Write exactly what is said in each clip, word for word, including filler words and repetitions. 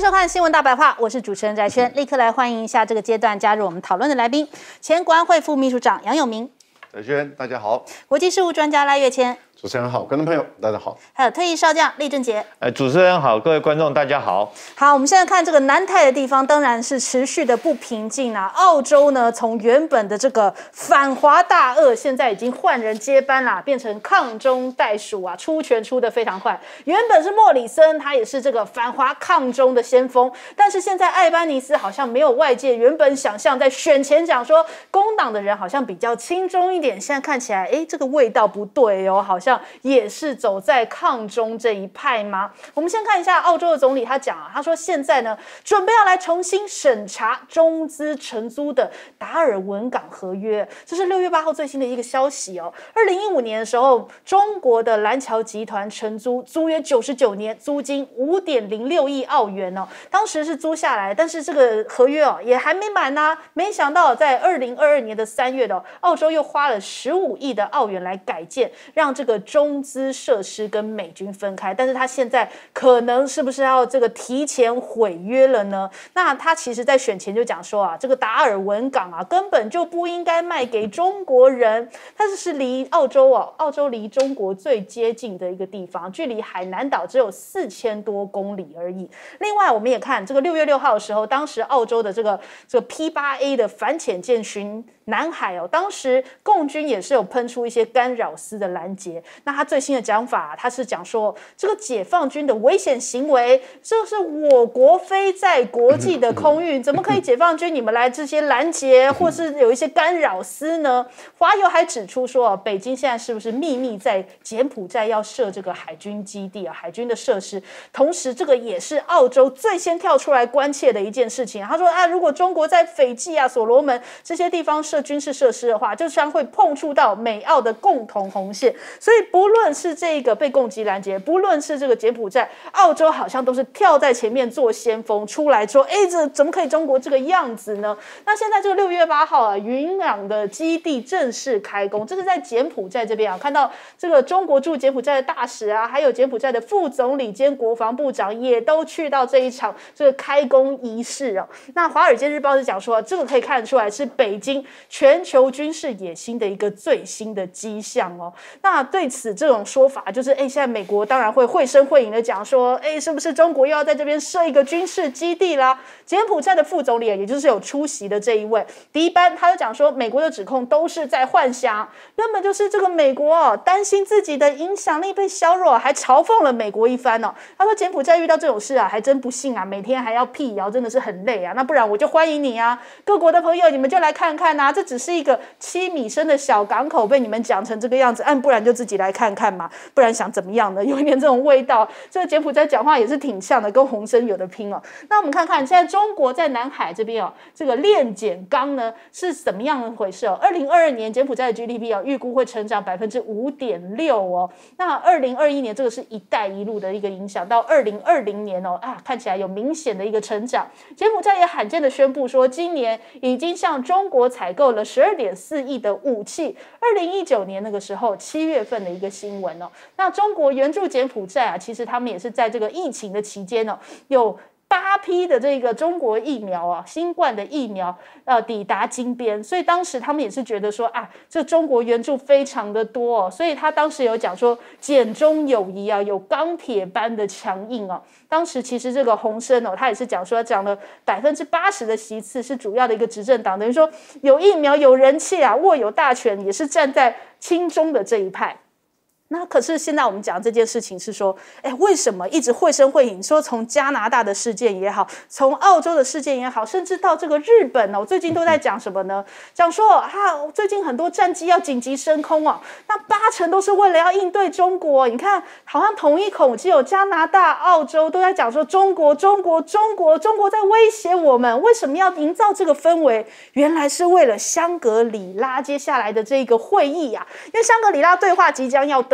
迎收看《新闻大白话》，我是主持人翟圈，立刻来欢迎一下这个阶段加入我们讨论的来宾，前国安会副秘书长杨永明， 翟圈，大家好； 国际事务专家赖岳谦， 主持人好；观众朋友大家好； 还有退役少将厉正杰。 哎，主持人好，各位观众大家好。 好，我们现在看这个南太的地方，当然是持续的不平静啊。澳洲呢，从原本的这个反华大鳄，现在已经换人接班啦，变成抗中袋鼠啊，出拳出得非常快。原本是莫里森，他也是这个反华抗中的先锋，但是现在艾班尼斯好像没有外界原本想象，在选前讲说工党的人好像比较亲中一点，现在看起来，哎，这个味道不对哦，好像也是走在抗中这一派吗？我们先看一下澳洲的总理，他讲啊，他说现在呢，准备要来重新审查中资承租的达尔文港合约，这是六月八号最新的一个消息哦。二零一五年的时候，中国的蓝桥集团承租租约九十九年，租金五点零六亿澳元哦，当时是租下来，但是这个合约哦也还没满呢、啊，没想到在二零二二年的三月的、哦、澳洲又花了十五亿的澳元来改建，让这个中资设施跟美军分开，但是他现在可能是不是要这个提前毁约了呢？那他其实在选前就讲说啊，这个达尔文港啊根本就不应该卖给中国人，但是是离澳洲啊，澳洲离中国最接近的一个地方，距离海南岛只有四千多公里而已。另外我们也看这个六月六号的时候，当时澳洲的这个这个 P 八 A 的反潜舰巡南海哦，当时共军也是有喷出一些干扰丝的拦截。那他最新的讲法、啊，他是讲说这个解放军的危险行为，这是我国飞在国际的空域，怎么可以解放军你们来这些拦截，或是有一些干扰丝呢？华友还指出说，北京现在是不是秘密在柬埔寨要设这个海军基地啊，海军的设施？同时，这个也是澳洲最先跳出来关切的一件事情。他说啊，如果中国在斐济啊、所罗门这些地方设军事设施的话，就将会碰触到美澳的共同红线。所以，不论是这个被攻击拦截，不论是这个柬埔寨，澳洲好像都是跳在前面做先锋，出来说，哎，这怎么可以中国这个样子呢？那现在这个六月八号啊，云壤的基地正式开工，这是在柬埔寨这边啊，看到这个中国驻柬埔寨的大使啊，还有柬埔寨的副总理兼国防部长也都去到这一场这个开工仪式啊。那《华尔街日报》是讲说，这个可以看得出来是北京全球军事野心的一个最新的迹象哦。那对此这种说法，就是哎，现在美国当然会绘声绘影的讲说，哎，是不是中国又要在这边设一个军事基地啦？柬埔寨的副总理，也就是有出席的这一位迪班，他就讲说，美国的指控都是在幻想，根本就是这个美国哦，担心自己的影响力被削弱，还嘲讽了美国一番哦。他说柬埔寨遇到这种事啊，还真不幸啊，每天还要辟谣，真的是很累啊。那不然我就欢迎你啊，各国的朋友，你们就来看看啊，这只是一个七米深的小港口，被你们讲成这个样子，按不然就自己来看看嘛，不然想怎么样呢？有一点这种味道。这个柬埔寨讲话也是挺像的，跟洪森有的拼哦。那我们看看现在中国在南海这边哦，这个炼碱钢呢是怎么样的回事哦？二零二二年柬埔寨的 G D P 哦，预估会成长百分之五点六哦。那二零二一年这个是一带一路的一个影响，到二零二零年哦啊，看起来有明显的一个成长。柬埔寨也罕见的宣布说，今年已经向中国采购了十二点四亿的武器。二零一九年那个时候七月份的一个新闻哦。那中国援助柬埔寨啊，其实他们也是在这个疫情的期间哦，有八批的这个中国疫苗啊，新冠的疫苗呃抵达金边，所以当时他们也是觉得说啊，这中国援助非常的多哦，所以他当时有讲说柬中友谊啊，有钢铁般的强硬哦。当时其实这个洪森哦，他也是讲说讲了百分之八十的席次是主要的一个执政党，等于说有疫苗有人气啊，握有大权，也是站在亲中的这一派。那可是现在我们讲这件事情是说，哎，为什么一直绘声绘影说从加拿大的事件也好，从澳洲的事件也好，甚至到这个日本哦，最近都在讲什么呢？讲说啊，最近很多战机要紧急升空哦，那八成都是为了要应对中国。你看，好像同一口气有加拿大、澳洲都在讲说中国、中国、中国、中国在威胁我们。为什么要营造这个氛围？原来是为了香格里拉接下来的这个会议啊，因为香格里拉对话即将要登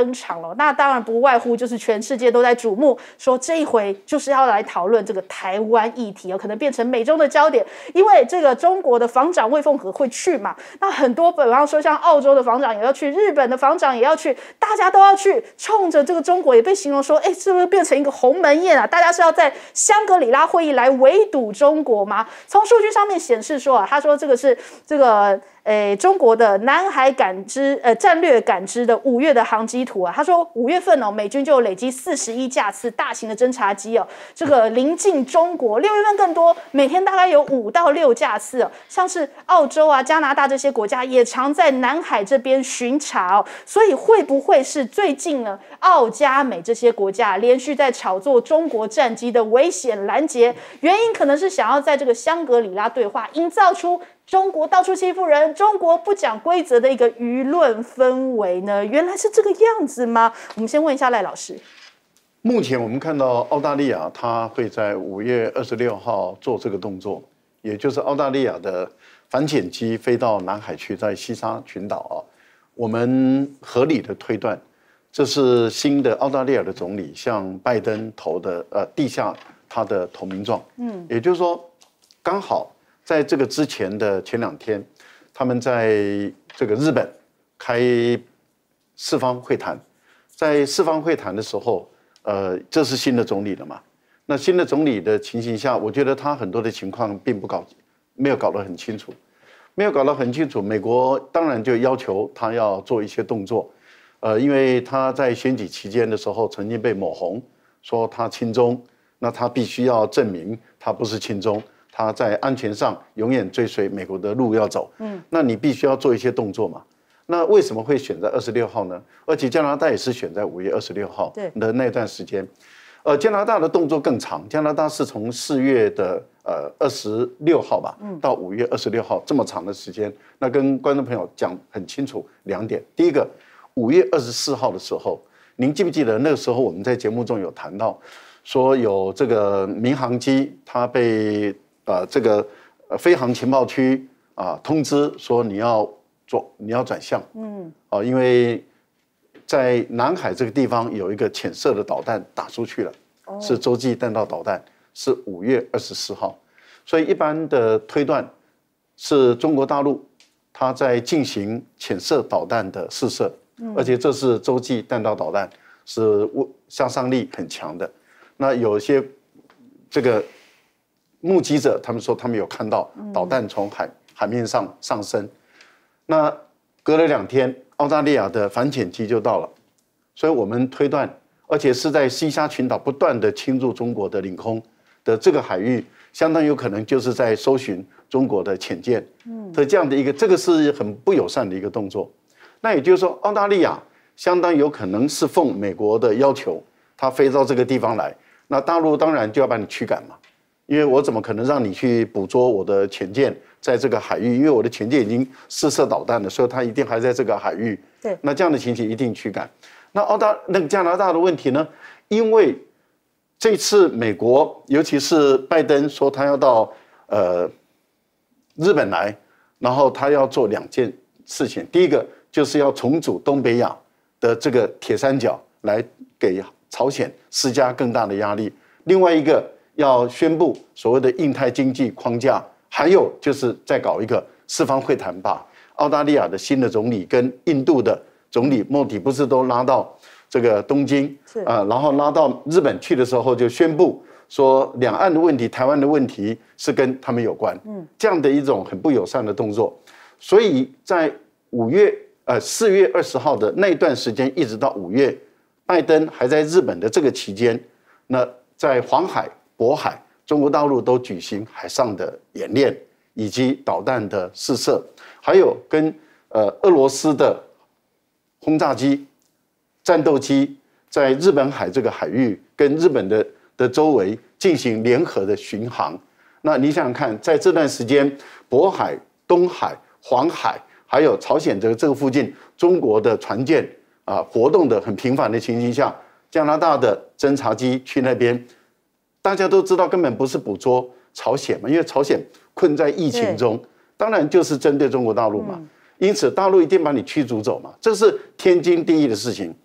登场了。那当然不外乎就是全世界都在瞩目，说这一回就是要来讨论这个台湾议题，有可能变成美中的焦点，因为这个中国的防长魏凤和会去嘛，那很多比方说像澳洲的防长也要去，日本的防长也要去，大家都要去，冲着这个中国也被形容说，哎，是不是变成一个鸿门宴啊？大家是要在香格里拉会议来围堵中国吗？从数据上面显示说啊，他说这个是这个。诶，中国的南海感知呃战略感知的五月的航机图啊，他说五月份哦，美军就累积四十一架次大型的侦察机哦，这个临近中国。六月份更多，每天大概有五到六架次哦，像是澳洲啊、加拿大这些国家也常在南海这边巡查哦，所以会不会是最近呢，澳加美这些国家连续在炒作中国战机的危险拦截？原因可能是想要在这个香格里拉对话营造出中国到处欺负人，中国不讲规则的一个舆论氛围呢？原来是这个样子吗？我们先问一下赖老师。 目前我们看到澳大利亚，它会在五月二十六号做这个动作，也就是澳大利亚的反潜机飞到南海去，在西沙群岛啊，我们合理的推断，这是新的澳大利亚的总理向拜登投的呃递下他的投名状，嗯，也就是说，刚好。在这个之前的前两天，他们在这个日本开四方会谈，在四方会谈的时候，呃，这是新的总理了嘛？那新的总理的情形下，我觉得他很多的情况并不搞，没有搞得很清楚，没有搞得很清楚。美国当然就要求他要做一些动作，呃，因为他在选举期间的时候曾经被抹红，说他亲中，那他必须要证明他不是亲中。他在安全上永远追随美国的路要走，嗯，那你必须要做一些动作嘛。那为什么会选在二十六号呢？而且加拿大也是选在五月二十六号的那段时间，呃，加拿大的动作更长，加拿大是从四月的呃二十六号吧，到五月二十六号这么长的时间。那跟观众朋友讲很清楚两点，第一个，五月二十四号的时候，您记不记得那个时候我们在节目中有谈到，说有这个民航机它被呃，这个呃飞航情报区啊，通知说你要做，你要转向，嗯，啊，因为在南海这个地方有一个潜射的导弹打出去了，哦、是洲际弹道导弹，是五月二十四号，所以一般的推断是中国大陆它在进行潜射导弹的试射，嗯、而且这是洲际弹道导弹，是杀伤力很强的，那有些这个。目击者他们说，他们有看到导弹从海海面上上升。那隔了两天，澳大利亚的反潜机就到了，所以我们推断，而且是在西沙群岛不断的侵入中国的领空的这个海域，相当有可能就是在搜寻中国的潜舰的这样的一个，这个是很不友善的一个动作。那也就是说，澳大利亚相当有可能是奉美国的要求，它飞到这个地方来，那大陆当然就要把你驱赶嘛。因为我怎么可能让你去捕捉我的潜舰在这个海域？因为我的潜舰已经试射导弹了，所以它一定还在这个海域。 对， 那这样的情形一定驱赶。那澳大那个加拿大的问题呢？因为这次美国，尤其是拜登说他要到呃日本来，然后他要做两件事情。第一个就是要重组东北亚的这个铁三角，来给朝鲜施加更大的压力。另外一个。要宣布所谓的印太经济框架，还有就是再搞一个四方会谈，把澳大利亚的新的总理跟印度的总理莫迪不是都拉到这个东京啊、呃，然后拉到日本去的时候，就宣布说两岸的问题、台湾的问题是跟他们有关，嗯，这样的一种很不友善的动作。所以在五月呃四月二十号的那段时间，一直到五月，拜登还在日本的这个期间，那在黄海。渤海，中国大陆都举行海上的演练，以及导弹的试射，还有跟呃俄罗斯的轰炸机、战斗机在日本海这个海域跟日本的的周围进行联合的巡航。那你想想看，在这段时间，渤海、东海、黄海，还有朝鲜这个这个附近，中国的船舰啊活动的很频繁的情形下，加拿大的侦察机去那边。大家都知道，根本不是捕捉朝鲜嘛，因为朝鲜困在疫情中，当然就是针对中国大陆嘛。因此，大陆一定把你驱逐走嘛，这是天经地义的事情。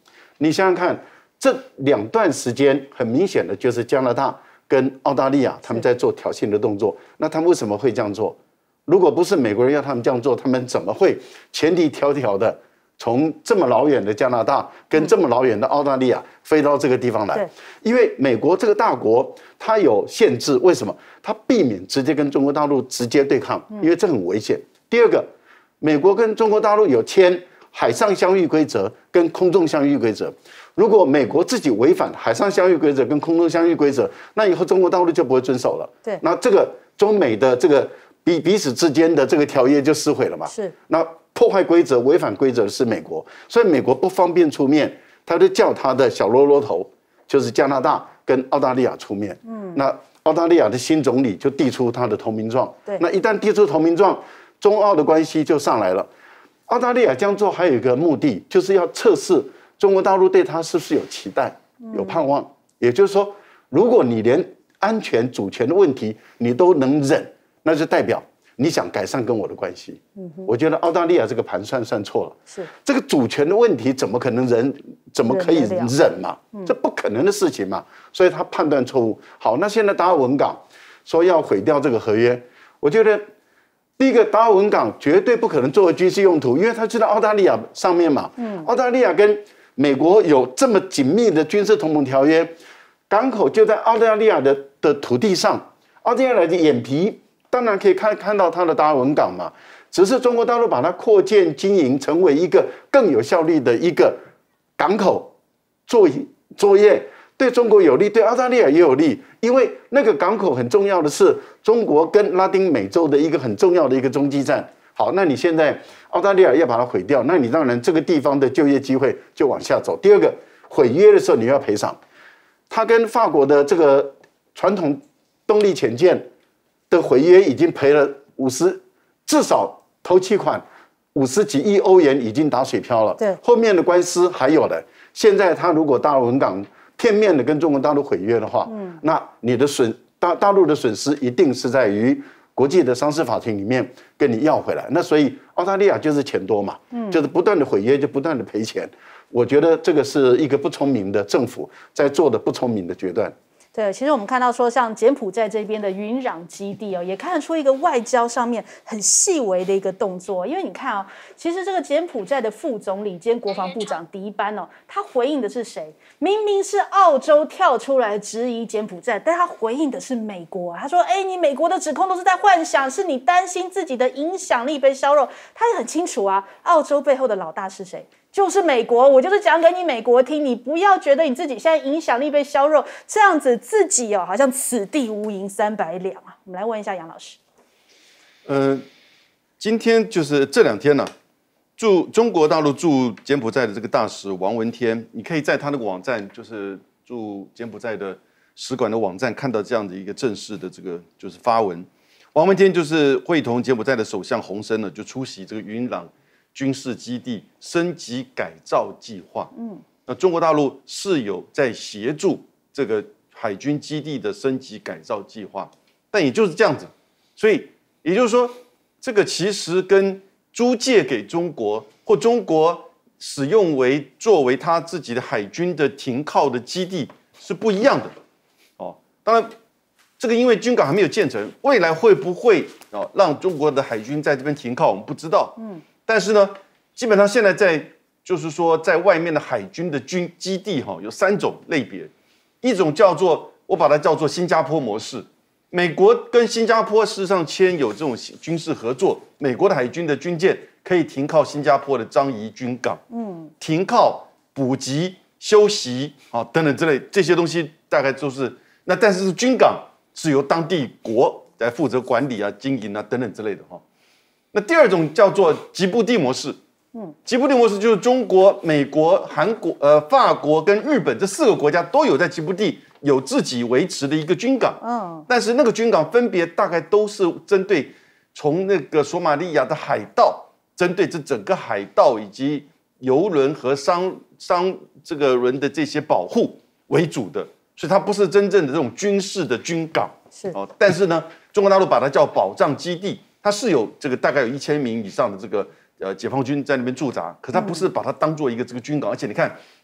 你想想看，这两段时间很明显的就是加拿大跟澳大利亚他们在做挑衅的动作。那他们为什么会这样做？如果不是美国人要他们这样做，他们怎么会千里迢迢的从这么老远的加拿大跟这么老远的澳大利亚飞到这个地方来？因为美国这个大国它有限制，为什么？它避免直接跟中国大陆直接对抗，因为这很危险。第二个，美国跟中国大陆有签海上相遇规则跟空中相遇规则。如果美国自己违反海上相遇规则跟空中相遇规则，那以后中国大陆就不会遵守了。 对， 那这个中美的这个彼彼此之间的这个条约就撕毁了嘛。 是，那破坏规则、违反规则的是美国，所以美国不方便出面，他就叫他的小喽啰头，就是加拿大跟澳大利亚出面。嗯，那澳大利亚的新总理就递出他的投名状。 对， 那一旦递出投名状，中澳的关系就上来了。澳大利亚这样做还有一个目的，就是要测试中国大陆对他是不是有期待、有盼望。也就是说，如果你连安全主权的问题你都能忍，那就代表你想改善跟我的关系。我觉得澳大利亚这个盘算算错了。 是这个主权的问题怎么可能忍？怎么可以忍嘛？这不可能的事情嘛。所以他判断错误。好，那现在达尔文港说要毁掉这个合约，我觉得第一个，达尔文港绝对不可能作为军事用途，因为他知道澳大利亚上面嘛，澳大利亚跟美国有这么紧密的军事同盟条约，港口就在澳大利亚的的土地上，澳大利亚的眼皮当然可以看看到它的达尔文港嘛，只是中国大陆把它扩建经营成为一个更有效率的一个港口作作业。对中国有利，对澳大利亚也有利，因为那个港口很重要的是中国跟拉丁美洲的一个很重要的一个中继站。好，那你现在澳大利亚要把它毁掉，那你当然这个地方的就业机会就往下走。第二个，毁约的时候你要赔偿。他跟法国的这个传统动力潜舰的毁约已经赔了五十，至少头期款五十几亿欧元已经打水漂了。 对， 后面的官司还有的。现在他如果达尔文港片面的跟中国大陆毁约的话，嗯，那你的损大大陆的损失一定是在于国际的商事法庭里面跟你要回来。那所以澳大利亚就是钱多嘛，嗯，就是不断的毁约就不断的赔钱。我觉得这个是一个不聪明的政府在做的不聪明的决断。 对，其实我们看到说，像柬埔寨这边的云壤基地哦，也看得出一个外交上面很细微的一个动作。因为你看哦，其实这个柬埔寨的副总理兼国防部长迪班哦，他回应的是谁？明明是澳洲跳出来质疑柬埔寨，但他回应的是美国啊。他说：“哎，你美国的指控都是在幻想，是你担心自己的影响力被削弱。”他也很清楚啊，澳洲背后的老大是谁？就是美国，我就是讲给你美国听，你不要觉得你自己现在影响力被削弱，这样子自己哦，好像此地无银三百两啊。我们来问一下杨老师。 呃，今天就是这两天呢、啊，驻中国大陆驻柬埔寨的这个大使王文天，你可以在他那个网站，就是驻柬埔寨的使馆的网站看到这样的一个正式的这个就是发文。王文天就是会同柬埔寨的首相洪森呢，就出席这个云壤军事基地升级改造计划。嗯，那中国大陆是有在协助这个海军基地的升级改造计划，但也就是这样子，所以也就是说，这个其实跟租借给中国或中国使用为作为他自己的海军的停靠的基地是不一样的。哦，当然，这个因为军港还没有建成，未来会不会哦让中国的海军在这边停靠，我们不知道。嗯。但是呢，基本上现在在就是说，在外面的海军的军基地哈、哦，有三种类别，一种叫做我把它叫做新加坡模式，美国跟新加坡事实上签有这种军事合作，美国的海军的军舰可以停靠新加坡的樟宜军港，嗯，停靠、补给、休息啊等等之类这些东西，大概都是那，但是军港是由当地国来负责管理啊、经营啊等等之类的哈。那第二种叫做吉布地模式，嗯，吉布地模式就是中国、美国、韩国、呃法国跟日本这四个国家都有在吉布地有自己维持的一个军港，嗯，但是那个军港分别大概都是针对从那个索马利亚的海盗，针对这整个海盗以及邮轮和商商这个轮的这些保护为主的，所以它不是真正的这种军事的军港， 是哦， 但是呢，中国大陆把它叫保障基地。它是有这个大概有一千名以上的这个呃解放军在那边驻扎，可它不是把它当做一个这个军港，而且你看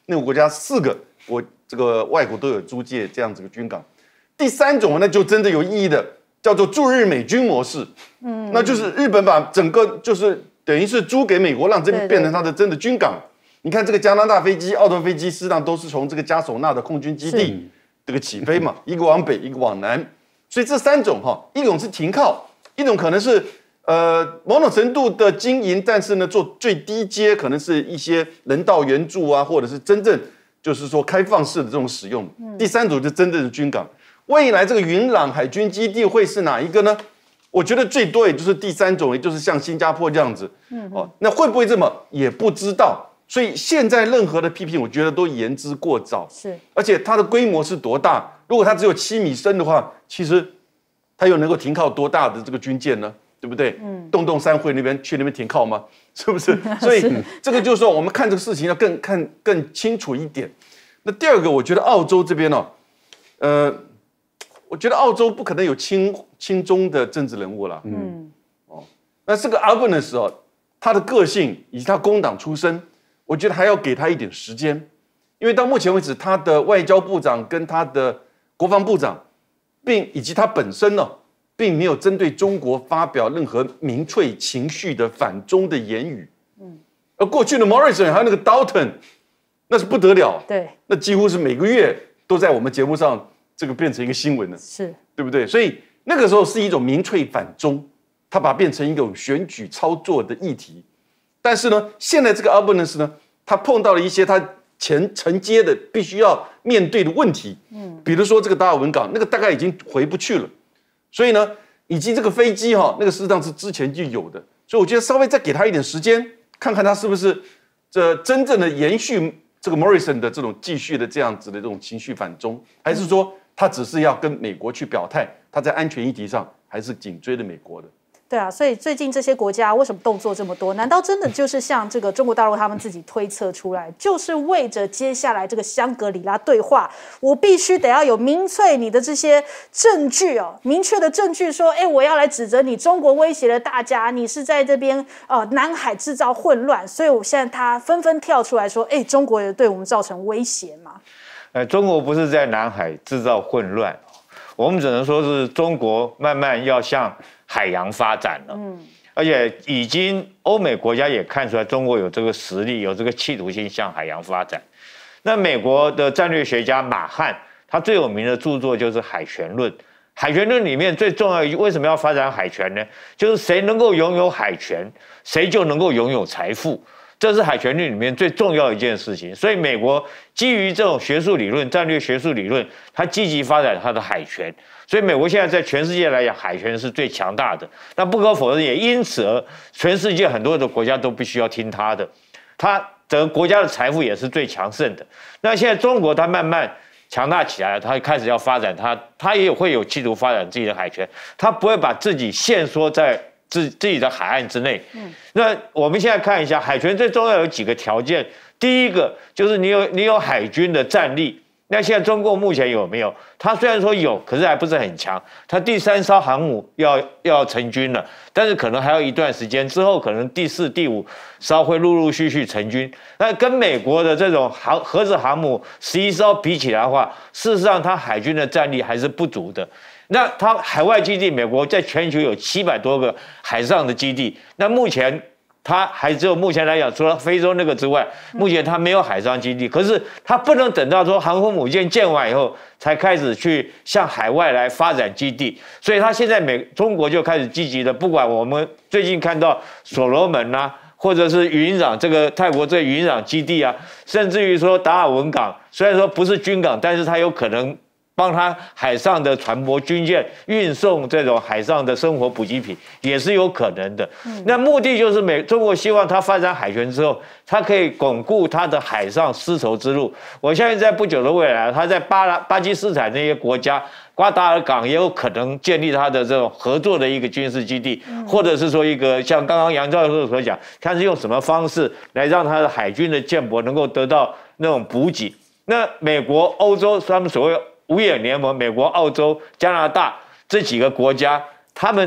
那个国家四个国这个外国都有租借这样子的军港。第三种那就真的有意义的，叫做驻日美军模式。嗯，那就是日本把整个就是等于是租给美国，让这边变成它的真的军港。你看这个加拿大飞机、澳洲飞机，事实上都是从这个加索纳的空军基地这个起飞嘛，一个往北，一个往南。所以这三种哈，一种是停靠，一种可能是呃某种程度的经营，但是呢做最低阶，可能是一些人道援助啊，或者是真正就是说开放式的这种使用。第三种就真正的军港。未来这个云朗海军基地会是哪一个呢？我觉得最多也就是第三种，也就是像新加坡这样子。哦，那会不会这么也不知道。所以现在任何的批评，我觉得都言之过早。 是， 而且它的规模是多大？如果它只有七米深的话，其实它又能够停靠多大的这个军舰呢？对不对？嗯，洞洞山会那边去那边停靠吗？是不是？所以这个就是说，我们看这个事情要更看更清楚一点。那第二个，我觉得澳洲这边哦，呃，我觉得澳洲不可能有亲亲中的政治人物了。嗯，哦，那这个 Albanese 哦，他的个性以及他工党出身。我觉得还要给他一点时间，因为到目前为止，他的外交部长跟他的国防部长，并以及他本身呢、哦，并没有针对中国发表任何民粹情绪的反中的言语。嗯，而过去的 Morrison 还有那个 Dalton， 那是不得了， 对， 那几乎是每个月都在我们节目上这个变成一个新闻了， 是对不对？所以那个时候是一种民粹反中，他把它变成一种选举操作的议题。但是呢，现在这个 Albanese 呢，他碰到了一些他前承接的必须要面对的问题，嗯，比如说这个达尔文港，那个大概已经回不去了，所以呢，以及这个飞机哈、哦，那个事实上是之前就有的，所以我觉得稍微再给他一点时间，看看他是不是这真正的延续这个 Morrison 的这种继续的这样子的这种情绪反中，还是说他只是要跟美国去表态，他在安全议题上还是紧追着美国的。 对啊，所以最近这些国家为什么动作这么多？难道真的就是像这个中国大陆他们自己推测出来，就是为着接下来这个香格里拉对话，我必须得要有民粹你的这些证据哦，明确的证据说，哎，我要来指责你中国威胁了大家，你是在这边呃南海制造混乱，所以我现在他纷纷跳出来说，哎，中国也对我们造成威胁嘛？ 呃，中国不是在南海制造混乱，我们只能说是中国慢慢要向海洋发展了，嗯，而且已经欧美国家也看出来中国有这个实力，有这个企图心向海洋发展。那美国的战略学家马汉，他最有名的著作就是《海权论》。海权论里面最重要，为什么要发展海权呢？就是谁能够拥有海权，谁就能够拥有财富。这是海权论里面最重要的一件事情。所以美国基于这种学术理论、战略学术理论，它积极发展它的海权。所以美国现在在全世界来讲，海权是最强大的。那不可否认，也因此而全世界很多的国家都必须要听它的。它整个国家的财富也是最强盛的。那现在中国它慢慢强大起来了，它开始要发展它，它也会有企图发展自己的海权，它不会把自己限缩在自自己的海岸之内。嗯，那我们现在看一下海权最重要有几个条件。第一个就是你有你有海军的战力。那现在中共目前有没有？它虽然说有，可是还不是很强。它第三艘航母要要成军了，但是可能还要一段时间之后，可能第四、第五艘会陆陆续续成军。那跟美国的这种航核子航母十一艘比起来的话，事实上它海军的战力还是不足的。那它海外基地，美国在全球有七百多个海上的基地，那目前它还只有目前来讲，除了非洲那个之外，目前它没有海上基地。可是它不能等到说航空母舰建完以后，才开始去向海外来发展基地。所以它现在美中国就开始积极的，不管我们最近看到所罗门啊，或者是云壤这个泰国这个云壤基地啊，甚至于说达尔文港，虽然说不是军港，但是它有可能帮他海上的船舶军舰运送这种海上的生活补给品也是有可能的。嗯、那目的就是美中国希望它发展海权之后，它可以巩固它的海上丝绸之路。我相信在不久的未来，它在巴拉巴基斯坦那些国家，瓜达尔港也有可能建立它的这种合作的一个军事基地，嗯、或者是说一个像刚刚杨教授所讲，看是用什么方式来让它的海军的舰舶能够得到那种补给。那美国、欧洲他们所谓五眼联盟，美国、澳洲、加拿大这几个国家，他们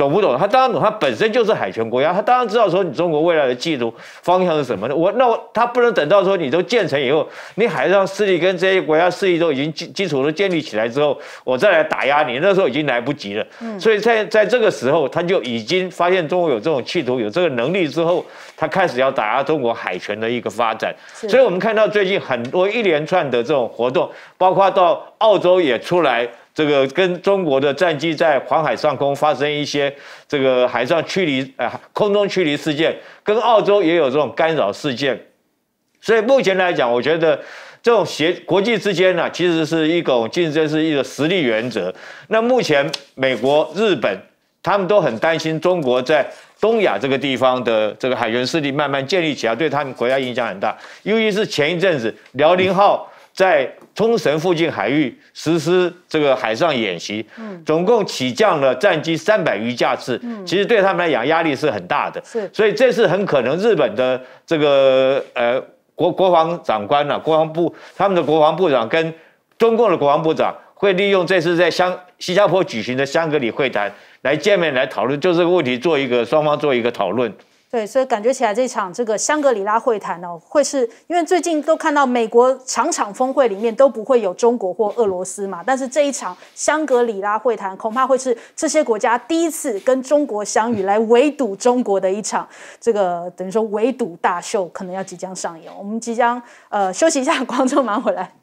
懂不懂？他当然懂，他本身就是海权国家，他当然知道说你中国未来的企图方向是什么呢？我那我他不能等到说你都建成以后，你海上势力跟这些国家势力都已经基基础都建立起来之后，我再来打压你，那时候已经来不及了。嗯、所以在在这个时候，他就已经发现中国有这种企图、有这个能力之后，他开始要打压中国海权的一个发展。所以我们看到最近很多一连串的这种活动，包括到澳洲也出来。这个跟中国的战机在黄海上空发生一些这个海上驱离、呃空中驱离事件，跟澳洲也有这种干扰事件，所以目前来讲，我觉得这种协国际之间呢、啊，其实是一种竞争，是一个实力原则。那目前美国、日本他们都很担心中国在东亚这个地方的这个海权势力慢慢建立起来，对他们国家影响很大，尤其是前一阵子辽宁号在冲绳附近海域实施这个海上演习，总共起降了战机三百余架次，其实对他们来讲压力是很大的，所以这次很可能日本的这个呃国国防长官啊，国防部他们的国防部长跟中共的国防部长会利用这次在香新加坡举行的香格里会谈来见面来讨论，就这个问题做一个双方做一个讨论。 对，所以感觉起来这场这个香格里拉会谈哦，会是因为最近都看到美国场场峰会里面都不会有中国或俄罗斯嘛，但是这一场香格里拉会谈恐怕会是这些国家第一次跟中国相遇，来围堵中国的一场这个等于说围堵大秀，可能要即将上演。我们即将呃休息一下，观众马上回来。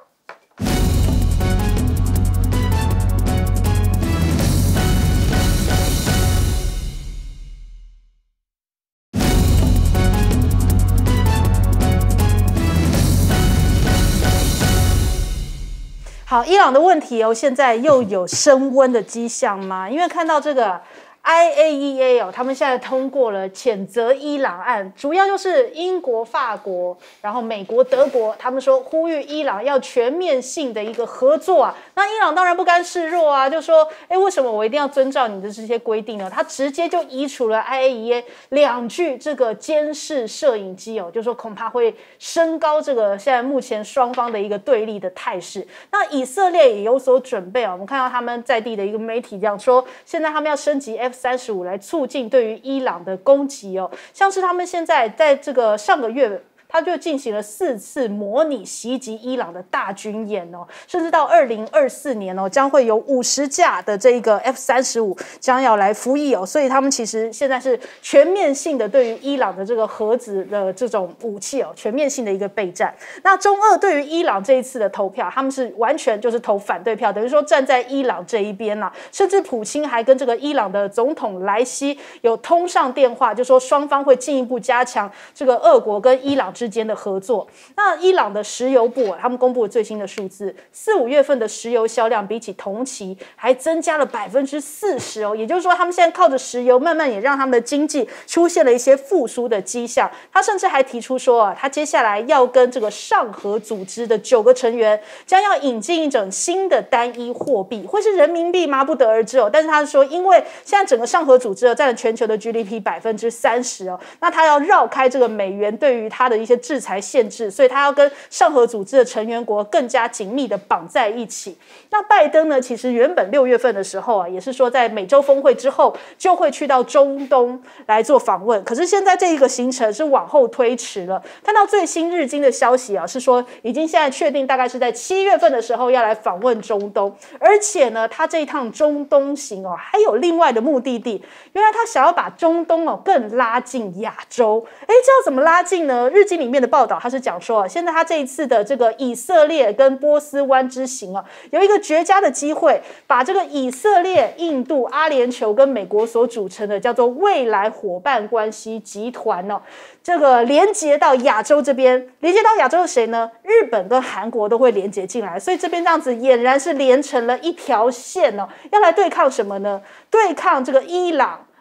好，伊朗的问题哦，现在又有升温的迹象吗？因为看到这个 I A E A 哦，他们现在通过了谴责伊朗案，主要就是英国、法国，然后美国、德国，他们说呼吁伊朗要全面性的一个合作啊。那伊朗当然不甘示弱啊，就说，哎，为什么我一定要遵照你的这些规定呢？他直接就移除了 I A E A 两具这个监视摄影机哦，就说恐怕会升高这个现在目前双方的一个对立的态势。那以色列也有所准备啊，我们看到他们在地的一个媒体讲说，现在他们要升级 F 三十五来促进对于伊朗的攻击哦，像是他们现在在这个上个月。他就进行了四次模拟袭击伊朗的大军演哦，甚至到二零二四年哦，将会有五十架的这个 F 三十五将要来服役哦，所以他们其实现在是全面性的对于伊朗的这个核子的这种武器哦，全面性的一个备战。那中俄对于伊朗这一次的投票，他们是完全就是投反对票，等于说站在伊朗这一边啦、啊。甚至普京还跟这个伊朗的总统莱西有通上电话，就说双方会进一步加强这个俄国跟伊朗之间的合作。那伊朗的石油部、啊、他们公布了最新的数字，四五月份的石油销量比起同期还增加了百分之四十哦，也就是说他们现在靠着石油慢慢也让他们的经济出现了一些复苏的迹象。他甚至还提出说啊，他接下来要跟这个上合组织的九个成员将要引进一种新的单一货币，会是人民币吗？不得而知哦。但是他说，因为现在整个上合组织占了全球的 G D P 百分之三十哦，那他要绕开这个美元对于他的一些制裁限制，所以他要跟上合组织的成员国更加紧密的绑在一起。那拜登呢，其实原本六月份的时候啊，也是说在美洲峰会之后就会去到中东来做访问，可是现在这一个行程是往后推迟了。看到最新日经的消息啊，是说已经现在确定大概是在七月份的时候要来访问中东，而且呢，他这一趟中东行哦，还有另外的目的地，原来他想要把中东哦更拉近亚洲。哎，这要怎么拉近呢？日经里面的报道他是讲说啊，现在他这一次的这个以色列跟波斯湾之行啊，有一个绝佳的机会，把这个以色列、印度、阿联酋跟美国所组成的叫做未来伙伴关系集团哦，这个连接到亚洲这边，连接到亚洲的谁呢？日本跟韩国都会连接进来，所以这边这样子俨然是连成了一条线哦，要来对抗什么呢？对抗这个伊朗、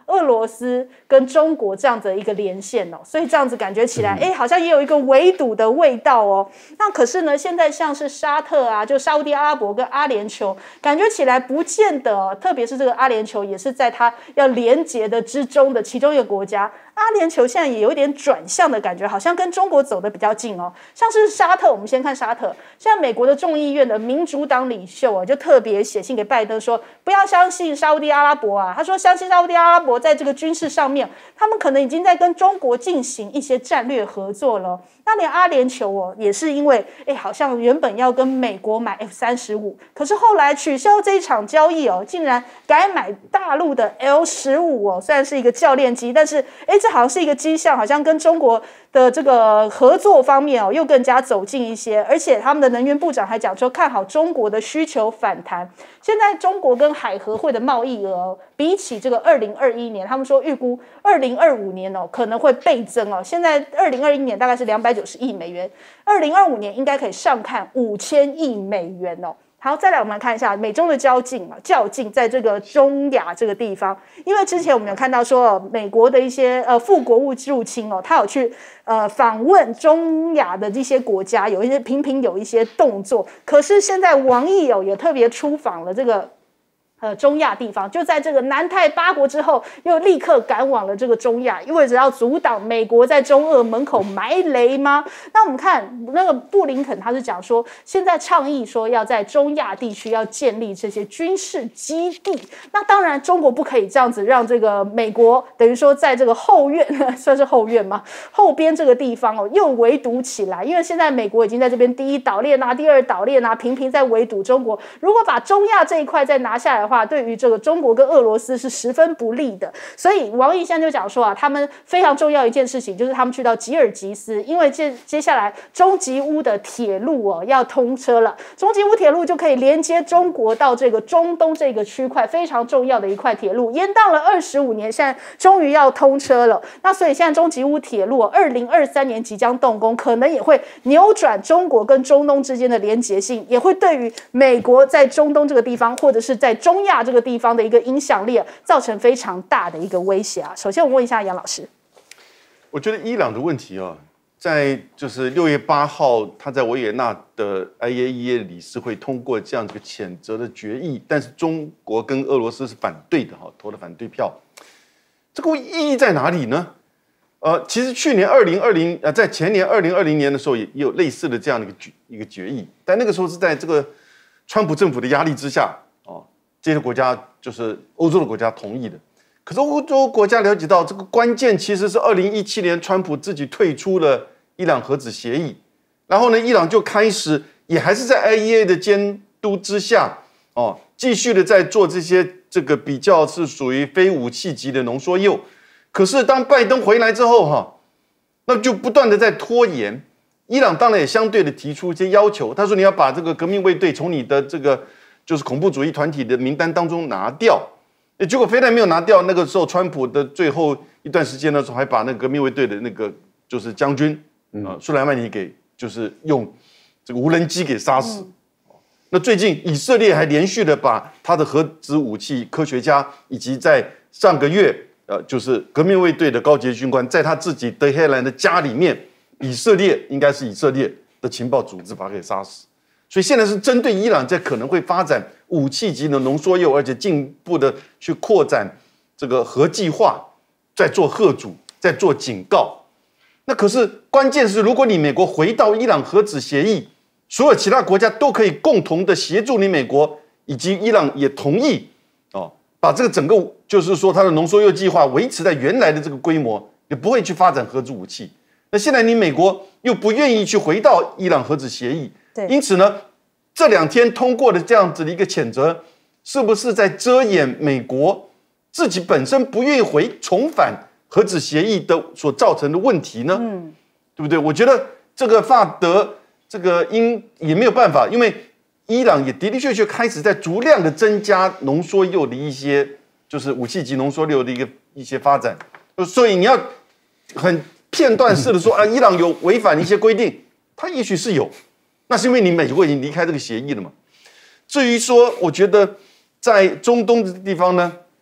俄罗斯跟中国这样的一个连线哦，所以这样子感觉起来，哎，好像也有一个围堵的味道哦。那可是呢，现在像是沙特啊，就沙烏地阿拉伯跟阿联酋，感觉起来不见得哦，特别是这个阿联酋也是在它要连结的之中的其中一个国家。阿联酋现在也有一点转向的感觉，好像跟中国走得比较近哦。像是沙特，我们先看沙特，现在美国的众议院的民主党领袖啊，就特别写信给拜登说，不要相信沙烏地阿拉伯啊。他说，相信沙烏地阿拉伯在这个军事上面，他们可能已经在跟中国进行一些战略合作了。那连阿联酋哦，也是因为，哎，好像原本要跟美国买 F 三十五，可是后来取消这一场交易哦，竟然改买大陆的 L 十五哦，虽然是一个教练机，但是，哎，这好像是一个迹象，好像跟中国的这个合作方面哦，又更加走近一些。而且他们的能源部长还讲说，看好中国的需求反弹。现在中国跟海合会的贸易额，比起这个二零二一年，他们说预估二零二五年哦可能会倍增哦。现在二零二一年大概是两百九十亿美元，二零二五年应该可以上看五千亿美元哦。好，再来我们来看一下美中的较劲啊，较劲在这个中亚这个地方，因为之前我们有看到说，美国的一些呃副国务入侵哦，他有去呃访问中亚的这些国家，有一些频频有一些动作，可是现在王毅哦也特别出访了这个。呃，中亚地方就在这个南太八国之后，又立刻赶往了这个中亚，因为只要阻挡美国在中俄门口埋雷吗？那我们看那个布林肯，他是讲说，现在倡议说要在中亚地区要建立这些军事基地。那当然，中国不可以这样子让这个美国等于说在这个后院，算是后院吗？后边这个地方哦，又围堵起来，因为现在美国已经在这边第一岛链啊、第二岛链啊，频频在围堵中国。如果把中亚这一块再拿下来的话，对于这个中国跟俄罗斯是十分不利的，所以王毅现在就讲说啊，他们非常重要一件事情就是他们去到吉尔吉斯，因为接接下来中吉乌的铁路哦要通车了，中吉乌铁路就可以连接中国到这个中东这个区块，非常重要的一块铁路，延宕了二十五年，现在终于要通车了。那所以现在中吉乌铁路二零二三年即将动工，可能也会扭转中国跟中东之间的连结性，也会对于美国在中东这个地方或者是在中亚这个地方的一个影响力造成非常大的一个威胁啊。首先我问一下杨老师， 我觉得伊朗的问题啊，在就是六月八号他在维也纳的 I A E A 理事会通过这样子个谴责的决议，但是中国跟俄罗斯是反对的哈，投了反对票。这个意义在哪里呢？呃，其实去年二零二零呃，在前年二零二零年的时候也也有类似的这样的一个决一个决议，但那个时候是在这个川普政府的压力之下哦。这些国家就是欧洲的国家同意的，可是欧洲国家了解到这个关键其实是二零一七年川普自己退出了伊朗核子协议，然后呢，伊朗就开始也还是在 I A E A 的监督之下哦，继续的在做这些这个比较是属于非武器级的浓缩铀，可是当拜登回来之后哈，那就不断的在拖延，伊朗当然也相对的提出一些要求，他说你要把这个革命卫队从你的这个就是恐怖主义团体的名单当中拿掉，结果非但没有拿掉，那个时候川普的最后一段时间的时候，还把那个革命卫队的那个就是将军啊苏莱曼尼给就是用这个无人机给杀死。嗯、那最近以色列还连续的把他的核子武器科学家以及在上个月呃就是革命卫队的高级军官，在他自己德黑兰的家里面，以色列应该是以色列的情报组织把他给杀死。所以现在是针对伊朗在可能会发展武器级的浓缩铀，而且进一步的去扩展这个核计划，在做吓阻，在做警告。那可是关键是，如果你美国回到伊朗核子协议，所有其他国家都可以共同的协助你美国，以及伊朗也同意哦，把这个整个就是说它的浓缩铀计划维持在原来的这个规模，也不会去发展核子武器。那现在你美国又不愿意去回到伊朗核子协议。因此呢，这两天通过的这样子的一个谴责，是不是在遮掩美国自己本身不愿意回重返核子协议的所造成的问题呢？嗯，对不对？我觉得这个法德这个英也没有办法，因为伊朗也的的确确开始在逐量的增加浓缩铀的一些就是武器级浓缩铀的一个一些发展，所以你要很片段式的说啊，伊朗有违反一些规定，它也许是有。那是因为你美国已经离开这个协议了嘛？至于说，我觉得在中东的地方呢，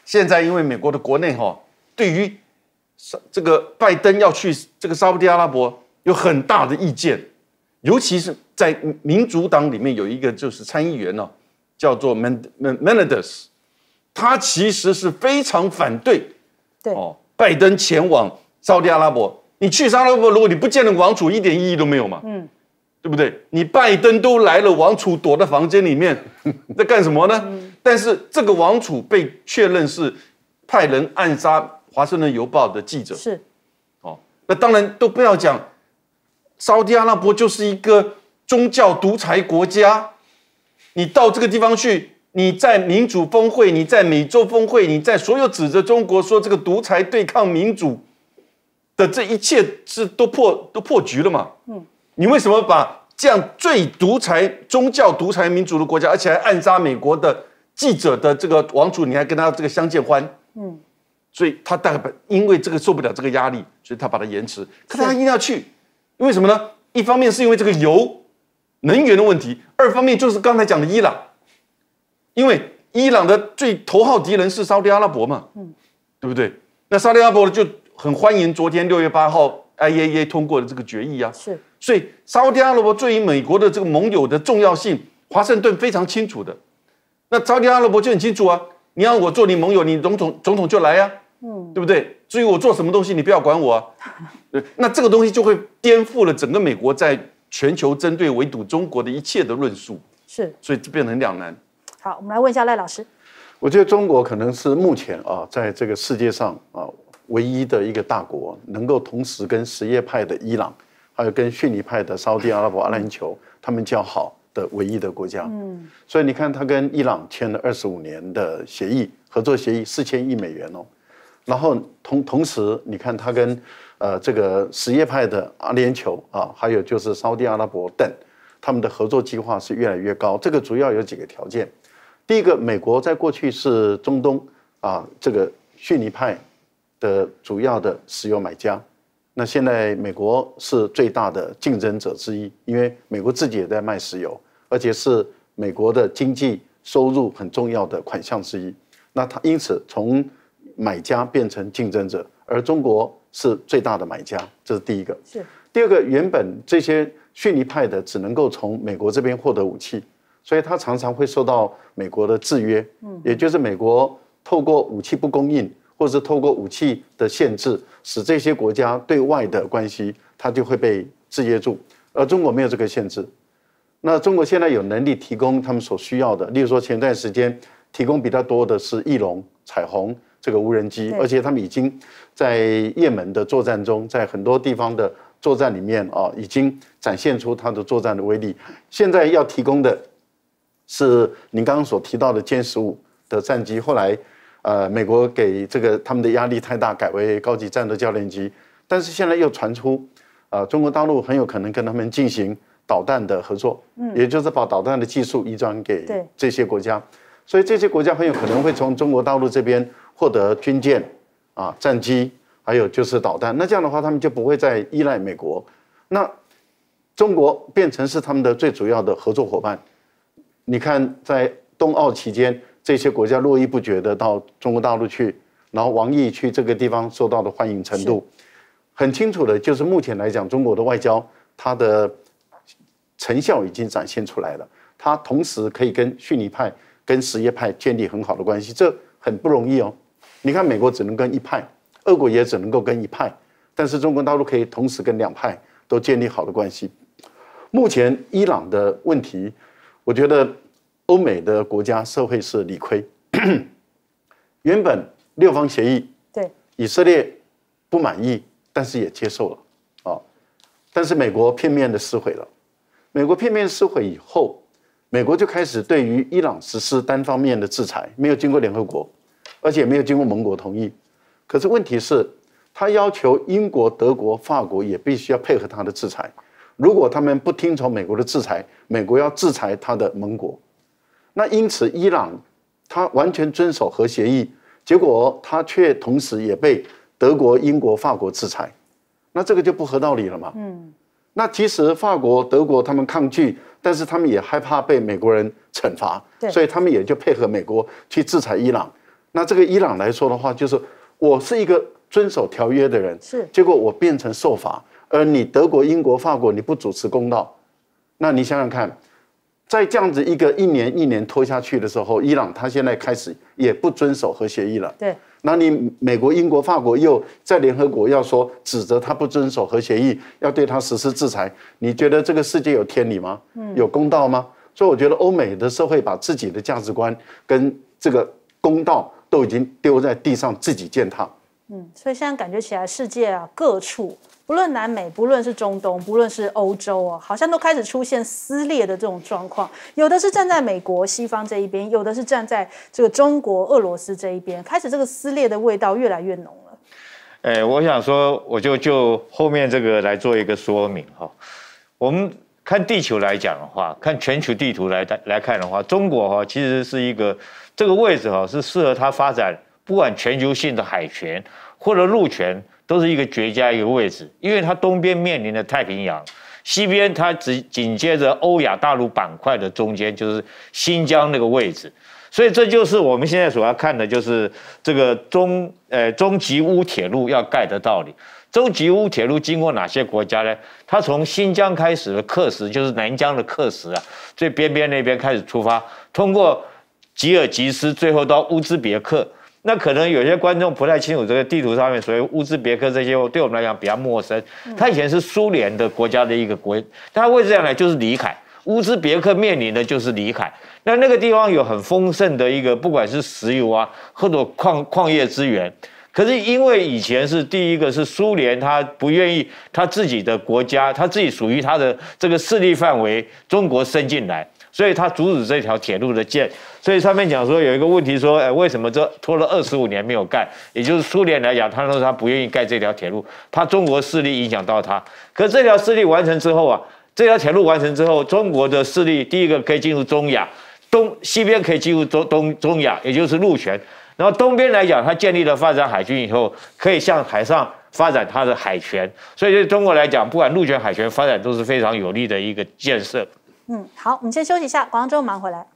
现在因为美国的国内哈，对于这个拜登要去这个沙烏地阿拉伯有很大的意见，尤其是在民主党里面有一个就是参议员呢、哦，叫做 Menendez， 他其实是非常反对， 对哦，拜登前往沙烏地阿拉伯。你去沙烏地阿拉伯，如果你不见了王储，一点意义都没有嘛，嗯，对不对？你拜登都来了，王储躲在房间里面，在干什么呢？嗯、但是这个王储被确认是派人暗杀《华盛顿邮报》的记者， 是， 哦，那当然都不要讲，沙烏地阿拉伯就是一个宗教独裁国家，你到这个地方去，你在民主峰会，你在美洲峰会，你在所有指责中国说这个独裁对抗民主的这一切是都破都破局了嘛？嗯，你为什么把这样最独裁、宗教独裁民主的国家，而且还暗杀美国的记者的这个王储，你还跟他这个相见欢？嗯，所以他大概因为这个受不了这个压力，所以他把它延迟。可他一定要去，为什么呢？一方面是因为这个油能源的问题，二方面就是刚才讲的伊朗，因为伊朗的最头号敌人是沙烏地阿拉伯嘛，嗯，对不对？那沙烏地阿拉伯就很欢迎昨天六月八号 I A E A 通过的这个決議啊， 是， 所以沙烏地阿拉伯对于美国的这个盟友的重要性，华盛顿非常清楚的。那沙烏地阿拉伯就很清楚啊，你要我做你盟友，你总统总统就来啊，嗯，对不对？至于我做什么东西，你不要管我啊。对，那这个东西就会颠覆了整个美国在全球针对围堵中国的一切的论述， 是， 所以就变成两难。 好，我们来问一下赖老师。 我觉得中国可能是目前啊，在这个世界上啊。唯一的一个大国能够同时跟什叶派的伊朗，还有跟逊尼派的沙烏地阿拉伯、阿联酋他们交好的唯一的国家。嗯，所以你看，他跟伊朗签了二十五年的协议，合作协议四千亿美元哦。然后同同时，你看他跟呃这个什叶派的阿联酋啊，还有就是沙烏地阿拉伯等，他们的合作计划是越来越高。这个主要有几个条件。第一个，美国在过去是中东啊这个逊尼派的主要的石油买家，那现在美国是最大的竞争者之一，因为美国自己也在卖石油，而且是美国的经济收入很重要的款项之一。那它因此从买家变成竞争者，而中国是最大的买家，这是第一个。 是第二个，原本这些逊尼派的只能够从美国这边获得武器，所以他常常会受到美国的制约，嗯，也就是美国透过武器不供应，或是透过武器的限制，使这些国家对外的关系，它就会被制约住。而中国没有这个限制。那中国现在有能力提供他们所需要的，例如说前段时间提供比较多的是翼龙、彩虹这个无人机，而且他们已经在也门的作战中，在很多地方的作战里面啊，已经展现出它的作战的威力。现在要提供的是您刚刚所提到的歼十五的战机，后来。呃，美国给这个他们的压力太大，改为高级战斗教练机，但是现在又传出，呃，中国大陆很有可能跟他们进行导弹的合作，嗯，也就是把导弹的技术移转给这些国家，所以这些国家很有可能会从中国大陆这边获得军舰、啊战机，还有就是导弹。那这样的话，他们就不会再依赖美国，那中国变成是他们的最主要的合作伙伴。你看，在冬奥期间。这些国家络绎不绝的到中国大陆去，然后王毅去这个地方受到的欢迎程度，很清楚的，就是目前来讲，中国的外交它的成效已经展现出来了。它同时可以跟逊尼派、跟什叶派建立很好的关系，这很不容易哦。你看，美国只能跟一派，俄国也只能够跟一派，但是中国大陆可以同时跟两派都建立好的关系。目前伊朗的问题，我觉得。欧美的国家社会是理亏，原本六方协议， 对以色列不满意，但是也接受了啊。但是美国片面的撕毁了，美国片面撕毁以后，美国就开始对于伊朗实施单方面的制裁，没有经过联合国，而且没有经过盟国同意。可是问题是，他要求英国、德国、法国也必须要配合他的制裁。如果他们不听从美国的制裁，美国要制裁他的盟国。那因此，伊朗他完全遵守核协议，结果他却同时也被德国、英国、法国制裁，那这个就不合道理了嘛。嗯，那其实法国、德国他们抗拒，但是他们也害怕被美国人惩罚，所以他们也就配合美国去制裁伊朗。 那这个伊朗来说的话，就是我是一个遵守条约的人， 是， 结果我变成受罚，而你德国、英国、法国你不主持公道，那你想想看，在这样子一个一年一年拖下去的时候，伊朗他现在开始也不遵守核协议了， 对。 那你美国、英国、法国又在联合国要说指责他不遵守核协议，要对他实施制裁，你觉得这个世界有天理吗？有公道吗？所以我觉得欧美的社会把自己的价值观跟这个公道都已经丢在地上，自己践踏。 嗯，所以现在感觉起来，世界啊各处，不论南美，不论是中东，不论是欧洲哦，好像都开始出现撕裂的这种状况。有的是站在美国西方这一边，有的是站在这个中国、俄罗斯这一边，开始这个撕裂的味道越来越浓了。 哎，我想说，我就就后面这个来做一个说明哈。我们看地球来讲的话，看全球地图来来看的话，中国哈其实是一个这个位置哈是适合它发展，不管全球性的海权或者陆权，都是一个绝佳一个位置，因为它东边面临的太平洋，西边它只紧接着欧亚大陆板块的中间就是新疆那个位置，所以这就是我们现在所要看的，就是这个中呃中吉乌铁路要盖的道理。中吉乌铁路经过哪些国家呢？它从新疆开始的克什，就是南疆的克什啊，最边边那边开始出发，通过吉尔吉斯，最后到乌兹别克。那可能有些观众不太清楚这个地图上面所谓乌兹别克这些，对我们来讲比较陌生。它以前是苏联的国家的一个国，但它位置上来就是里海。乌兹别克面临的就是里海，那那个地方有很丰盛的一个，不管是石油啊，或者矿矿业资源。可是因为以前是第一个是苏联，他不愿意他自己的国家，他自己属于他的这个势力范围，中国伸进来，所以他阻止这条铁路的建。所以上面讲说有一个问题说，哎，为什么这拖了二十五年没有盖？也就是苏联来讲，他说他不愿意盖这条铁路，怕中国势力影响到他。可是这条势力完成之后啊，这条铁路完成之后，中国的势力第一个可以进入中亚，东西边可以进入中东中亚，也就是陆权。然后东边来讲，它建立了发展海军以后，可以向海上发展它的海权，所以对中国来讲，不管陆权、海权发展都是非常有利的一个建设。 嗯，好，我们先休息一下，广告之后马上回来。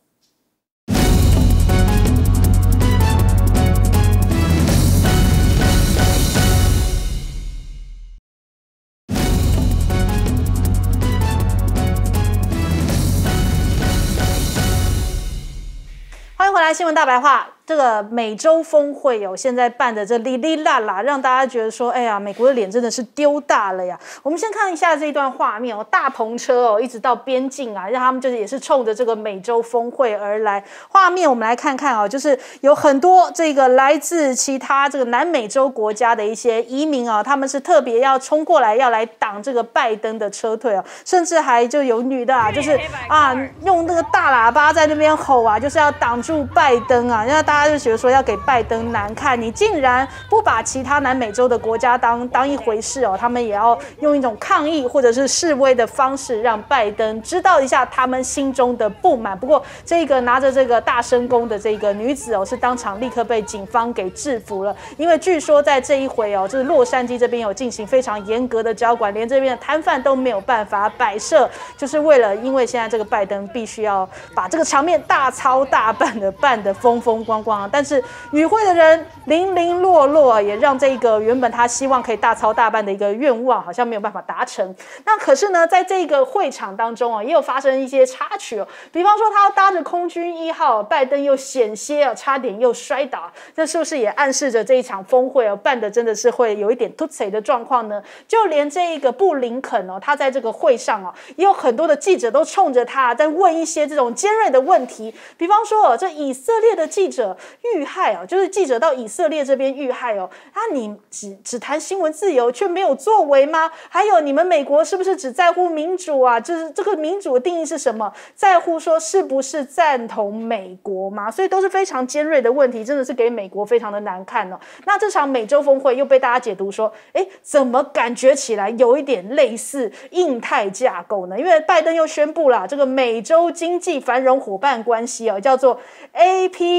欢迎回来，新闻大白话。这个美洲峰会哦，现在办的这哩哩啦啦，让大家觉得说，哎呀，美国的脸真的是丢大了呀。我们先看一下这一段画面哦，大篷车哦，一直到边境啊，让他们就是也是冲着这个美洲峰会而来。画面我们来看看哦，就是有很多这个来自其他这个南美洲国家的一些移民啊，他们是特别要冲过来，要来挡这个拜登的车队啊，甚至还就有女的啊，就是啊，用那个大喇叭在那边吼啊，就是要挡住拜登啊，让大家。大家就觉得说要给拜登难看，你竟然不把其他南美洲的国家当当一回事哦，他们也要用一种抗议或者是示威的方式，让拜登知道一下他们心中的不满。不过，这个拿着这个大声公的这个女子哦，是当场立刻被警方给制服了，因为据说在这一回哦，就是洛杉矶这边有进行非常严格的交管，连这边的摊贩都没有办法摆设，就是为了因为现在这个拜登必须要把这个场面大操大办的办得风风光光。但是与会的人零零落落，也让这个原本他希望可以大操大办的一个愿望，好像没有办法达成。那可是呢，在这个会场当中啊，也有发生一些插曲哦。比方说，他要搭着空军一号，拜登又险些啊，差点又摔倒。这是不是也暗示着这一场峰会哦，办的真的是会有一点突袭的状况呢？就连这个布林肯哦，他在这个会上哦，也有很多的记者都冲着他在问一些这种尖锐的问题。比方说哦，这以色列的记者遇害哦，就是记者到以色列这边遇害哦，啊，你只只谈新闻自由却没有作为吗？还有你们美国是不是只在乎民主啊？就是这个民主的定义是什么？在乎说是不是赞同美国吗？所以都是非常尖锐的问题，真的是给美国非常的难看哦。那这场美洲峰会又被大家解读说，哎，怎么感觉起来有一点类似印太架构呢？因为拜登又宣布了这个美洲经济繁荣伙伴关系哦，叫做 A P E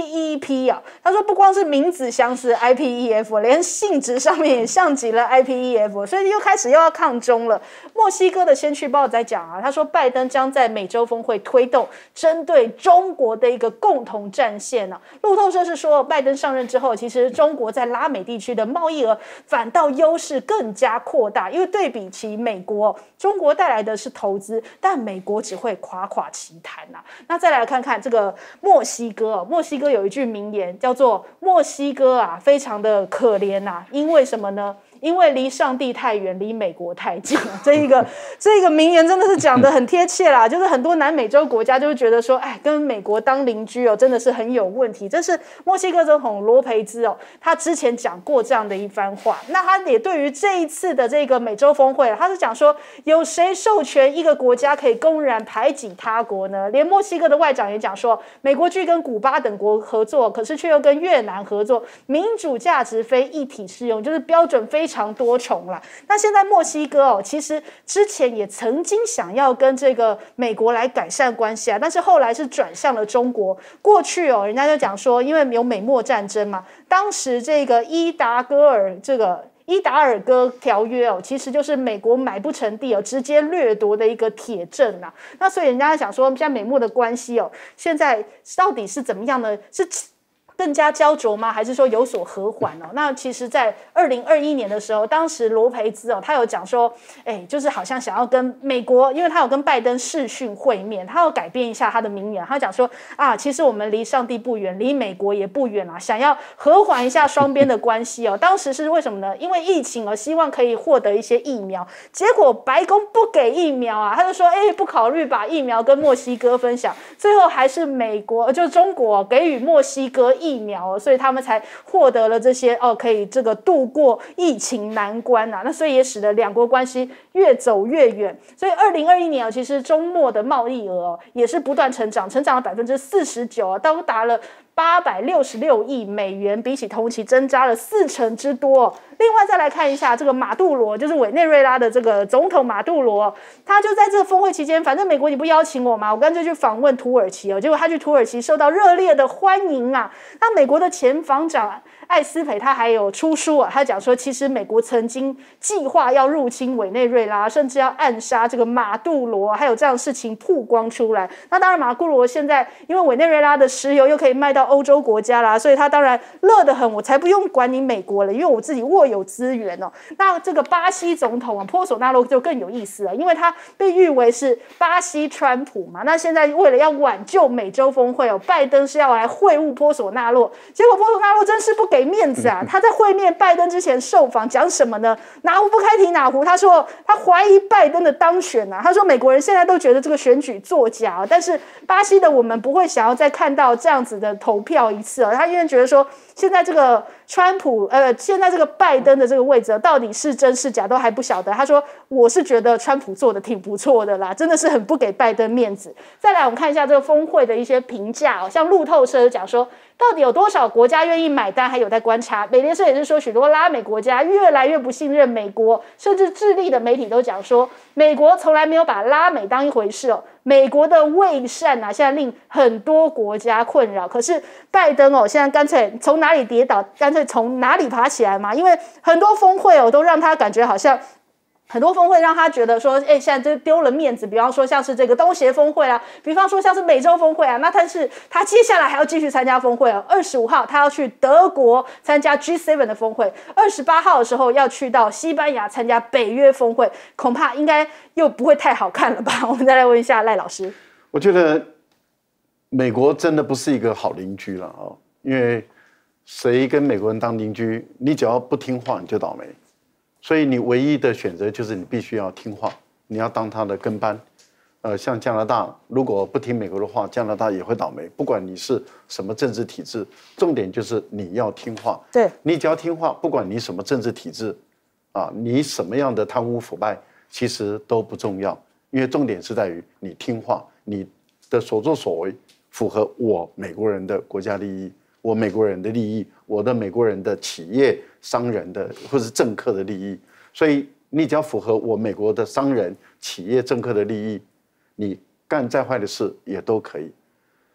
P 啊，他说不光是名字相似 I P E F， 连性质上面也像极了 I P E F， 所以又开始又要抗中了。墨西哥的先驱报在讲啊，他说拜登将在美洲峰会推动针对中国的一个共同战线啊。路透社是说，拜登上任之后，其实中国在拉美地区的贸易额反倒优势更加扩大，因为对比起美国，中国带来的是投资，但美国只会夸夸其谈啊。那再来看看这个墨西哥、哦，墨西哥有一句名言叫做“墨西哥啊，非常的可怜啊，因为什么呢？因为离上帝太远，离美国太近啊。”这一个这一个名言真的是讲得很贴切啦，就是很多南美洲国家就会觉得说，哎，跟美国当邻居哦，真的是很有问题。这是墨西哥总统罗培兹哦，他之前讲过这样的一番话。那他也对于这一次的这个美洲峰会，他是讲说，有谁授权一个国家可以公然排挤他国呢？连墨西哥的外长也讲说，美国去跟古巴等国合作，可是却又跟越南合作，民主价值非一体适用，就是标准非常非常多重啦。那现在墨西哥哦，其实之前也曾经想要跟这个美国来改善关系啊，但是后来是转向了中国。过去哦，人家就讲说，因为有美墨战争嘛，当时这个伊达戈尔这个。伊达尔戈条约哦，其实就是美国买不成地哦，直接掠夺的一个铁证呐。那所以人家想说，现在美墨的关系哦，现在到底是怎么样呢？是更加焦灼吗？还是说有所和缓哦？那其实，在二零二一年的时候，当时罗培兹哦，他有讲说，哎，就是好像想要跟美国，因为他有跟拜登视讯会面，他要改变一下他的名言，他讲说啊，其实我们离上帝不远，离美国也不远啊，想要和缓一下双边的关系哦。当时是为什么呢？因为疫情哦，希望可以获得一些疫苗，结果白宫不给疫苗啊，他就说，哎，不考虑把疫苗跟墨西哥分享，最后还是美国，就中国给予墨西哥疫苗，所以他们才获得了这些哦，可以这个度过疫情难关啊。那所以也使得两国关系越走越远。所以二零二一年啊，其实中墨的贸易额、哦、也是不断成长，成长了百分之四十九啊，到达了八百六十六亿美元，比起同期增加了四成之多、哦。另外再来看一下这个马杜罗，就是委内瑞拉的这个总统马杜罗，他就在这个峰会期间，反正美国你不邀请我嘛，我干脆去访问土耳其哦。结果他去土耳其受到热烈的欢迎啊。那美国的前防长艾斯培他还有出书啊，他讲说，其实美国曾经计划要入侵委内瑞拉，甚至要暗杀这个马杜罗，还有这样的事情曝光出来。那当然，马杜罗现在因为委内瑞拉的石油又可以卖到欧洲国家啦，所以他当然乐得很，我才不用管你美国了，因为我自己握有资源哦。那这个巴西总统啊，波索纳洛就更有意思了，因为他被誉为是巴西川普嘛。那现在为了要挽救美洲峰会哦，拜登是要来会晤波索纳洛，结果波索纳洛真是不给面子啊！他在会面拜登之前受访讲什么呢？哪壶不开提哪壶，他说他怀疑拜登的当选啊，他说美国人现在都觉得这个选举作假，但是巴西的我们不会想要再看到这样子的投票一次啊。他因为觉得说现在这个川普呃，现在这个拜登的这个位置到底是真是假都还不晓得。他说我是觉得川普做的挺不错的啦，真的是很不给拜登面子。再来我们看一下这个峰会的一些评价哦，像路透社讲说，到底有多少国家愿意买单，还有待观察。美联社也是说，许多拉美国家越来越不信任美国，甚至智利的媒体都讲说，美国从来没有把拉美当一回事哦。美国的伪善啊，现在令很多国家困扰。可是拜登哦，现在干脆从哪里跌倒，干脆从哪里爬起来嘛。因为很多峰会哦，都让他感觉好像。很多峰会让他觉得说，哎，现在就丢了面子。比方说像是这个东协峰会啊，比方说像是美洲峰会啊，那但是他接下来还要继续参加峰会啊。二十五号他要去德国参加 G 七 的峰会，二十八号的时候要去到西班牙参加北约峰会，恐怕应该又不会太好看了吧？我们再来问一下赖老师。 我觉得美国真的不是一个好邻居了啊，因为谁跟美国人当邻居，你只要不听话你就倒霉。所以你唯一的选择就是你必须要听话，你要当他的跟班。呃，像加拿大，如果不听美国的话，加拿大也会倒霉。不管你是什么政治体制，重点就是你要听话。 对， 你只要听话，不管你什么政治体制，啊，你什么样的贪污腐败，其实都不重要，因为重点是在于你听话，你的所作所为符合我美国人的国家利益。我美国人的利益，我的美国人的企业、商人的或是政客的利益，所以你只要符合我美国的商人、企业、政客的利益，你干再坏的事也都可以。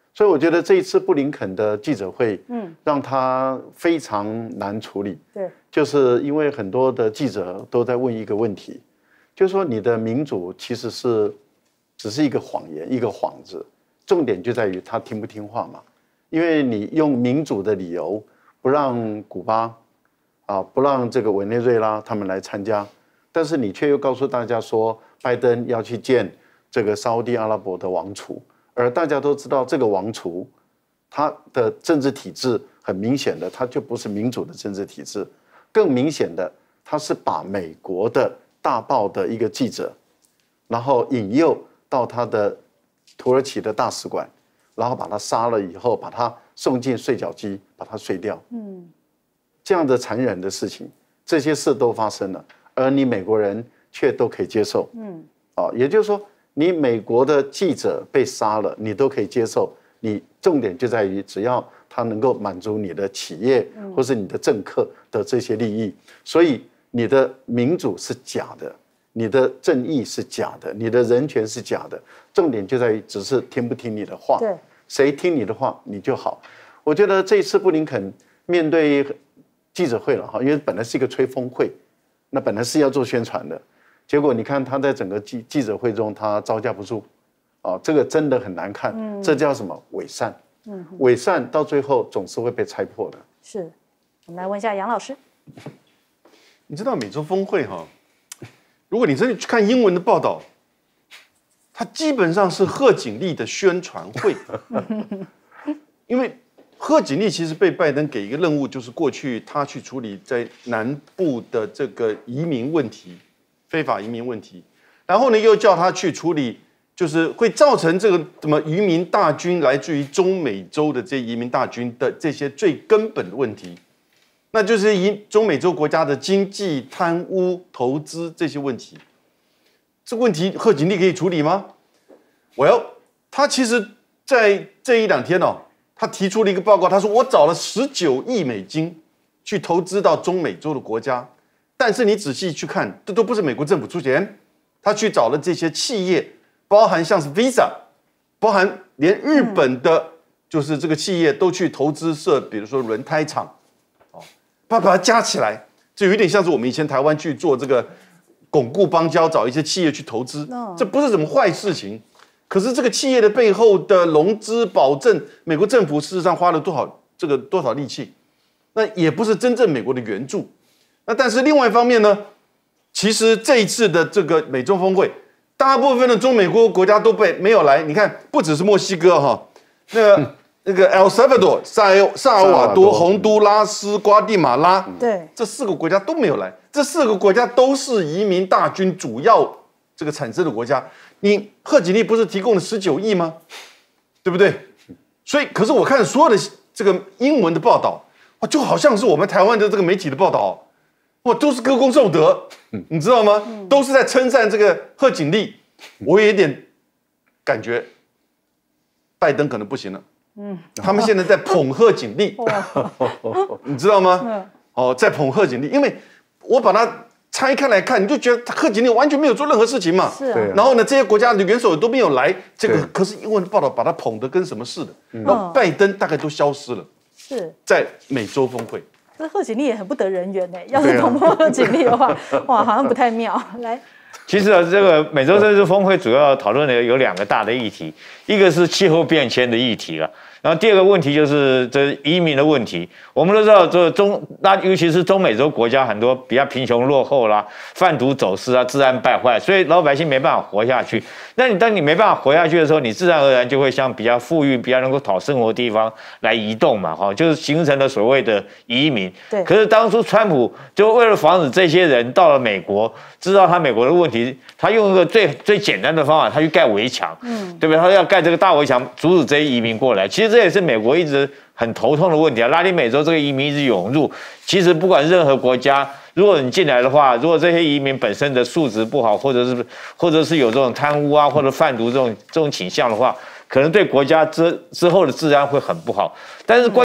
所以我觉得这一次布林肯的记者会，嗯，让他非常难处理。 对， 就是因为很多的记者都在问一个问题，就是说你的民主其实是只是一个谎言，一个幌子，重点就在于他听不听话嘛。因为你用民主的理由不让古巴啊，不让这个委内瑞拉他们来参加，但是你却又告诉大家说，拜登要去见这个沙烏地阿拉伯的王储。而大家都知道，这个王储他的政治体制很明显的，他就不是民主的政治体制。更明显的，他是把美国的大报的一个记者，然后引诱到他的土耳其的大使馆，然后把他杀了以后，把他送进碎脚机，把他碎掉。嗯，这样的残忍的事情，这些事都发生了，而你美国人却都可以接受。嗯，哦，也就是说。你美国的记者被杀了，你都可以接受。你重点就在于，只要他能够满足你的企业或是你的政客的这些利益，所以你的民主是假的，你的正义是假的，你的人权是假的。重点就在于，只是听不听你的话。对，谁听你的话，你就好。我觉得这一次布林肯面对记者会了哈，因为本来是一个吹风会，那本来是要做宣传的。结果你看他在整个记记者会中，他招架不住，啊，这个真的很难看，嗯、这叫什么伪善？嗯，伪善到最后总是会被拆破的。 是，我们来问一下杨老师， 你知道美洲峰会哈？如果你真的去看英文的报道，它基本上是贺锦丽的宣传会，因为贺锦丽其实被拜登给一个任务，就是过去他去处理在南部的这个移民问题。非法移民问题，然后呢，又叫他去处理，就是会造成这个什么移民大军来自于中美洲的这些移民大军的这些最根本的问题，那就是移中美洲国家的经济、贪污、投资这些问题。这问题贺锦丽可以处理吗？我要他其实在这一两天哦，他提出了一个报告，他说我找了十九亿美金去投资到中美洲的国家。但是你仔细去看，这都不是美国政府出钱，他去找了这些企业，包含像是 Visa， 包含连日本的，就是这个企业都去投资设，比如说轮胎厂，哦，把把它加起来，就有点像是我们以前台湾去做这个巩固邦交，找一些企业去投资，这不是什么坏事情。可是这个企业的背后的融资保证，美国政府事实上花了多少这个多少力气，那也不是真正美国的援助。那但是另外一方面呢，其实这一次的这个美洲峰会，大部分的中美国国家都被没有来。你看，不只是墨西哥哈，那个那个 El Salvador、萨尔萨尔瓦多、洪都拉斯、瓜地马拉， 对， 这四个国家都没有来。这四个国家都是移民大军主要这个产生的国家。你贺锦丽不是提供了十九亿吗？对不对？所以，可是我看所有的这个英文的报道，哇，就好像是我们台湾的这个媒体的报道。哇，都是歌功颂德，你知道吗？嗯、都是在称赞这个贺锦丽。我有一点感觉，拜登可能不行了。嗯，他们现在在捧贺锦丽，你知道吗？哦，在捧贺锦丽，因为我把它拆开来看，你就觉得贺锦丽完全没有做任何事情嘛。是、啊。然后呢，这些国家的元首都没有来，这个可是英文的报道把它捧得跟什么似的。那拜登大概都消失了。是。在美洲峰会。 这贺锦丽也很不得人缘呢。要是捧贺锦丽的话，哇，好像不太妙。来， 其实啊，这个美洲政治峰会主要讨论的有两个大的议题，一个是气候变迁的议题了，然后第二个问题就是这移民的问题。我们都知道，这中那尤其是中美洲国家很多比较贫穷落后啦、贩毒走私啊、治安败坏，所以老百姓没办法活下去。那你当你没办法活下去的时候，你自然而然就会向比较富裕、比较能够讨生活的地方来移动嘛，哈，就是形成了所谓的移民。对。可是当初川普就为了防止这些人到了美国，知道他美国的问题，他用一个最最简单的方法，他去盖围墙，嗯，对不对？他要盖这个大围墙，阻止这些移民过来。其实这也是美国一直很头痛的问题啊。拉丁美洲这个移民一直涌入，其实不管任何国家，如果你进来的话，如果这些移民本身的素质不好，或者是或者是有这种贪污啊或者贩毒这种这种倾向的话，可能对国家之之后的治安会很不好。但是关